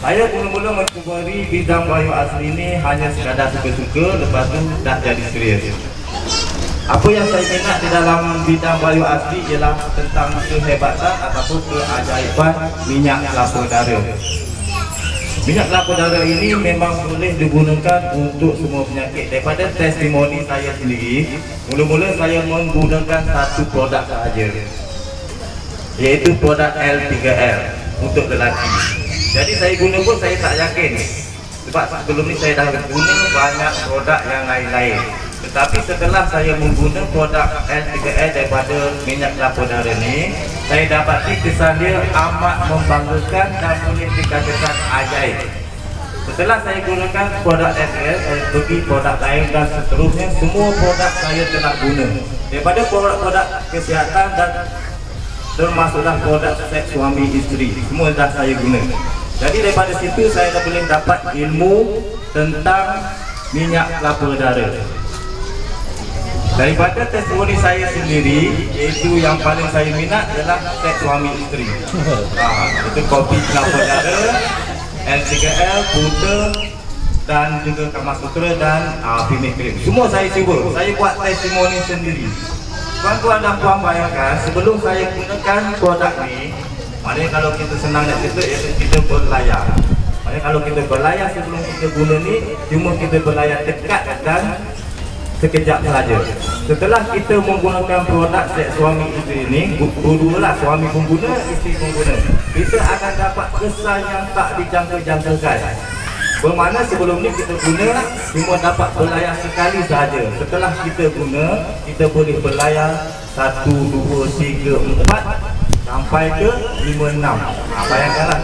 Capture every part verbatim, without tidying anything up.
Saya mula-mula mencuburi bidang bayu asli ini hanya sekadar suka-suka, lepas tu dah jadi serius. Apa yang saya minat di dalam bidang bayu asli ialah tentang kehebatan ataupun keajaiban minyak kelapa dara. Minyak kelapa dara ini memang boleh digunakan untuk semua penyakit. Daripada testimoni saya sendiri, mula-mula saya menggunakan satu produk sahaja, iaitu produk L tiga L untuk lelaki. Jadi saya guna pun saya tak yakin, sebab sebelum ni saya dah guna banyak produk yang lain-lain. Tetapi setelah saya mengguna produk L tiga L daripada minyak kelapa dara ni, saya dapati kesan dia amat membanggakan dan boleh dikatakan ajaib. Setelah saya gunakan produk L tiga L, saya pergi produk lain dan seterusnya. Semua produk saya telah guna, daripada produk-produk kesihatan dan termasuklah produk seks suami isteri, semua dah saya guna. Jadi daripada situ saya dah boleh dapat ilmu tentang minyak kelapa dara. Daripada testimoni saya sendiri, iaitu yang paling saya minat adalah seks suami isteri. Ha, itu kopi kelapa dara, L tiga L, buta dan juga Kamasutra dan uh, Pimik Krim. Semua saya cuba, saya buat testimoni sendiri. Tuan-tuan dan puan bayangkan, sebelum saya gunakan produk ni, maknanya kalau kita senang nak cerita, iaitu kita berlayar. Maknanya kalau kita berlayar sebelum kita guna ni, cuma kita berlayar dekat dan sekejap saja. Setelah kita menggunakan produk seks suami isteri ni, dua-dua lah, suami pun guna, isteri pun guna, kita akan dapat kesan yang tak dijangka-jangkakan. Bermakna sebelum ni kita guna cuma dapat berlayar sekali saja. Setelah kita guna, kita boleh berlayar satu, dua, tiga, empat sampai ke lima, enam. Ha, bayangkanlah.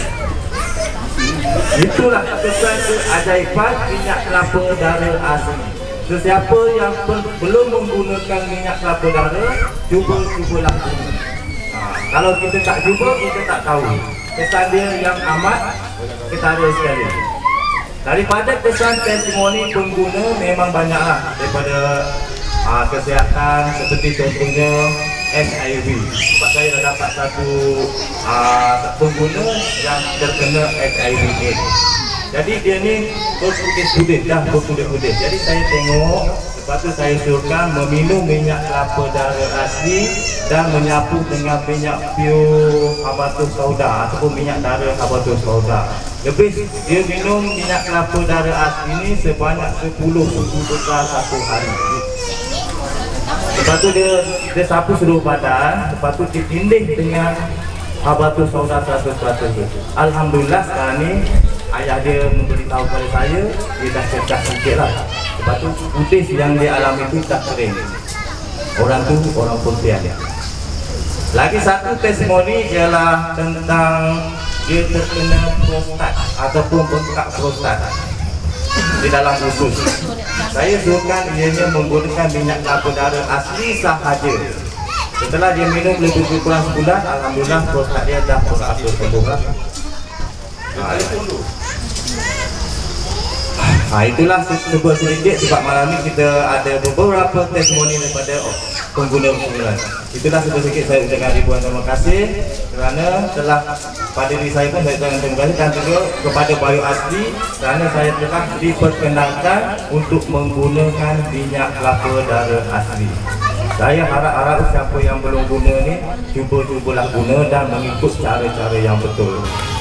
Itulah kesan keajaiban minyak kelapa dara asli. Sesiapa yang belum menggunakan minyak kelapa dara, cuba-cubalah guna. Ha, kalau kita tak cuba, kita tak tahu kesan dia yang amat ketara sekali. Daripada kesan testimoni pengguna memang banyaklah, daripada uh, kesihatan seperti contohnya H I V. Sebab saya dah dapat satu uh, pengguna yang terkena H I V AIDS. Jadi dia ni berputih-putih, dah berputih-putih. Jadi saya tengok, lepas tu saya suruhkan meminum minyak kelapa dara asli dan menyapu dengan minyak pure habatus sauda ataupun minyak dara habatus sauda. Lebih dia minum minyak kelapa dara asli ini sebanyak sepuluh sudu besar satu hari. Lepas tu dia, dia sapu seluruh badan, lepas tu ditindih dengan habatus sauda seratus peratus. Alhamdulillah sekarang ni ayah dia memberitahu kepada saya, dia dah cerdas sikit lah. Lepas tu putih yang dia alami itu tak kering. Orang tu orang Pontian. Lagi satu testimoni ialah tentang dia terkena prostat ataupun bengkak prostat di dalam usus. Saya suruhkan ianya menggunakan minyak kelapa dara asli sahaja. Setelah dia minum lebih kurang sebulan, alhamdulillah prostat dia dah berangsur sembuh lah. Ha, itulah sebuah sedikit, sebab malam ni kita ada beberapa testimoni daripada pengguna-pengguna. Itulah sebuah sedikit, saya ucapkan ribuan terima kasih kerana telah pada diri saya pun saya ucapkan terima kasih, dan juga kepada Bayu Asli kerana saya telah diperkenalkan untuk menggunakan minyak kelapa dara asli. Saya harap-harap siapa yang belum guna ni, cuba-cubalah guna dan mengikut cara-cara yang betul.